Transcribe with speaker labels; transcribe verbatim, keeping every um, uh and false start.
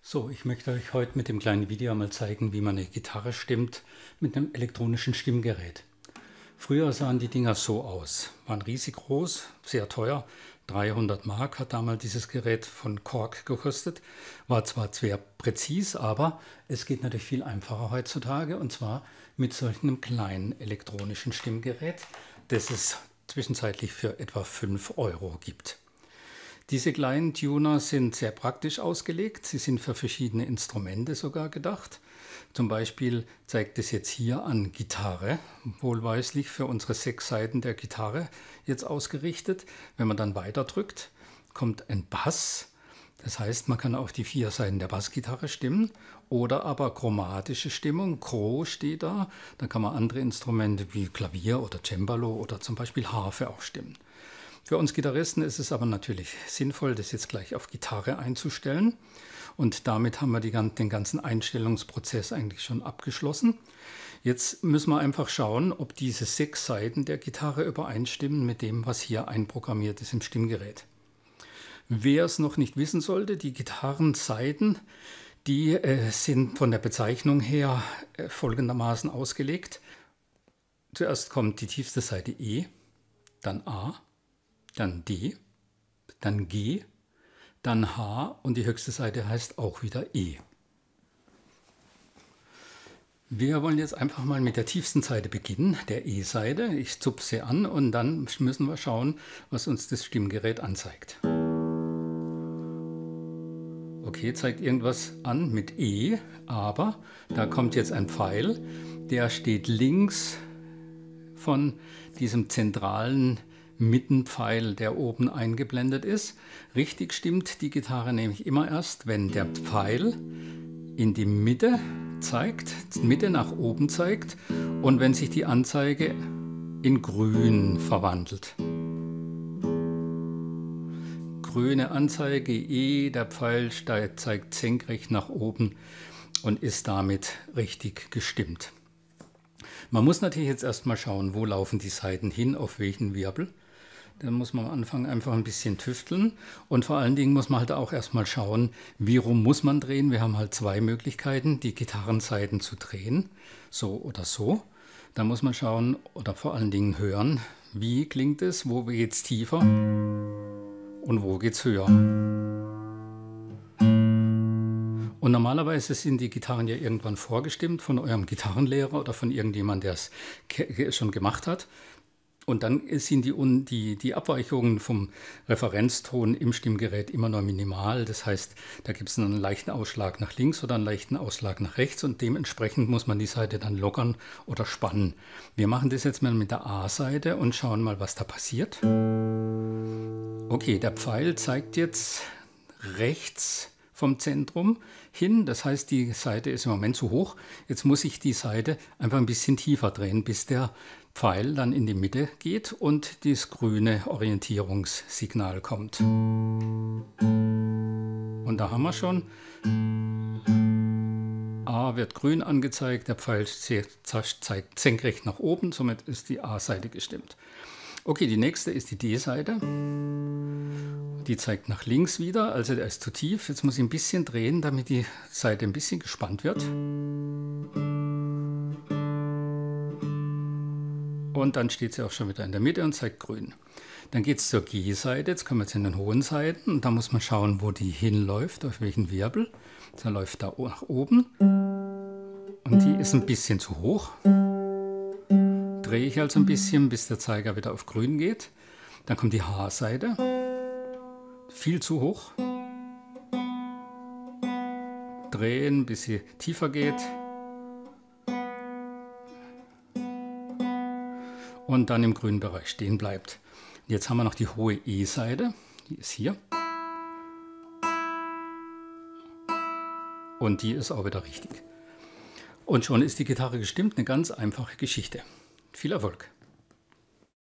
Speaker 1: So, ich möchte euch heute mit dem kleinen Video mal zeigen, wie man eine Gitarre stimmt mit einem elektronischen Stimmgerät. Früher sahen die Dinger so aus, waren riesig groß, sehr teuer, dreihundert Mark hat damals dieses Gerät von Korg gekostet, war zwar sehr präzis, aber es geht natürlich viel einfacher heutzutage, und zwar mit solch einem kleinen elektronischen Stimmgerät, das es zwischenzeitlich für etwa fünf Euro gibt. Diese kleinen Tuner sind sehr praktisch ausgelegt. Sie sind für verschiedene Instrumente sogar gedacht. Zum Beispiel zeigt es jetzt hier an Gitarre, wohlweislich für unsere sechs Saiten der Gitarre jetzt ausgerichtet. Wenn man dann weiter drückt, kommt ein Bass. Das heißt, man kann auch die vier Saiten der Bassgitarre stimmen oder aber chromatische Stimmung. Chro steht da. Da kann man andere Instrumente wie Klavier oder Cembalo oder zum Beispiel Harfe auch stimmen. Für uns Gitarristen ist es aber natürlich sinnvoll, das jetzt gleich auf Gitarre einzustellen. Und damit haben wir die, den ganzen Einstellungsprozess eigentlich schon abgeschlossen. Jetzt müssen wir einfach schauen, ob diese sechs Saiten der Gitarre übereinstimmen mit dem, was hier einprogrammiert ist im Stimmgerät. Wer es noch nicht wissen sollte, die Gitarrensaiten, die äh, sind von der Bezeichnung her äh, folgendermaßen ausgelegt. Zuerst kommt die tiefste Saite E, dann A, dann D, dann G, dann H und die höchste Saite heißt auch wieder E. Wir wollen jetzt einfach mal mit der tiefsten Saite beginnen, der E-Saite. Ich zupfe sie an und dann müssen wir schauen, was uns das Stimmgerät anzeigt. Okay, zeigt irgendwas an mit E, aber da kommt jetzt ein Pfeil, der steht links von diesem zentralen Mittenpfeil, der oben eingeblendet ist. Richtig stimmt die Gitarre nämlich immer erst, wenn der Pfeil in die Mitte zeigt, Mitte nach oben zeigt und wenn sich die Anzeige in grün verwandelt. Grüne Anzeige E, der Pfeil zeigt senkrecht nach oben und ist damit richtig gestimmt. Man muss natürlich jetzt erstmal schauen, wo laufen die Saiten hin, auf welchen Wirbel. Dann muss man am Anfang einfach ein bisschen tüfteln und vor allen Dingen muss man halt auch erstmal schauen, wie rum muss man drehen. Wir haben halt zwei Möglichkeiten, die Gitarrensaiten zu drehen, so oder so. Da muss man schauen oder vor allen Dingen hören, wie klingt es, wo geht es tiefer und wo geht es höher. Und normalerweise sind die Gitarren ja irgendwann vorgestimmt von eurem Gitarrenlehrer oder von irgendjemandem, der es schon gemacht hat. Und dann sind die, die, die Abweichungen vom Referenzton im Stimmgerät immer nur minimal. Das heißt, da gibt es einen leichten Ausschlag nach links oder einen leichten Ausschlag nach rechts und dementsprechend muss man die Saite dann lockern oder spannen. Wir machen das jetzt mal mit der A-Saite und schauen mal, was da passiert. Okay, der Pfeil zeigt jetzt rechts vom Zentrum hin. Das heißt, die Saite ist im Moment zu hoch. Jetzt muss ich die Saite einfach ein bisschen tiefer drehen, bis der Pfeil dann in die Mitte geht und das grüne Orientierungssignal kommt. Und da haben wir schon. A wird grün angezeigt, der Pfeil zeigt senkrecht nach oben, somit ist die A-Saite gestimmt. Okay, die nächste ist die D-Saite. Die zeigt nach links wieder, also der ist zu tief. Jetzt muss ich ein bisschen drehen, damit die Saite ein bisschen gespannt wird. Und dann steht sie auch schon wieder in der Mitte und zeigt grün. Dann geht es zur G-Saite, jetzt kommen wir jetzt in den hohen Saiten und da muss man schauen, wo die hinläuft, auf welchen Wirbel. Da läuft da nach oben und die ist ein bisschen zu hoch. Drehe ich also ein bisschen, bis der Zeiger wieder auf grün geht. Dann kommt die H-Saite, viel zu hoch. Drehen, bis sie tiefer geht. Und dann im grünen Bereich stehen bleibt. Jetzt haben wir noch die hohe E-Saite, die ist hier. Und die ist auch wieder richtig. Und schon ist die Gitarre gestimmt, eine ganz einfache Geschichte. Viel Erfolg!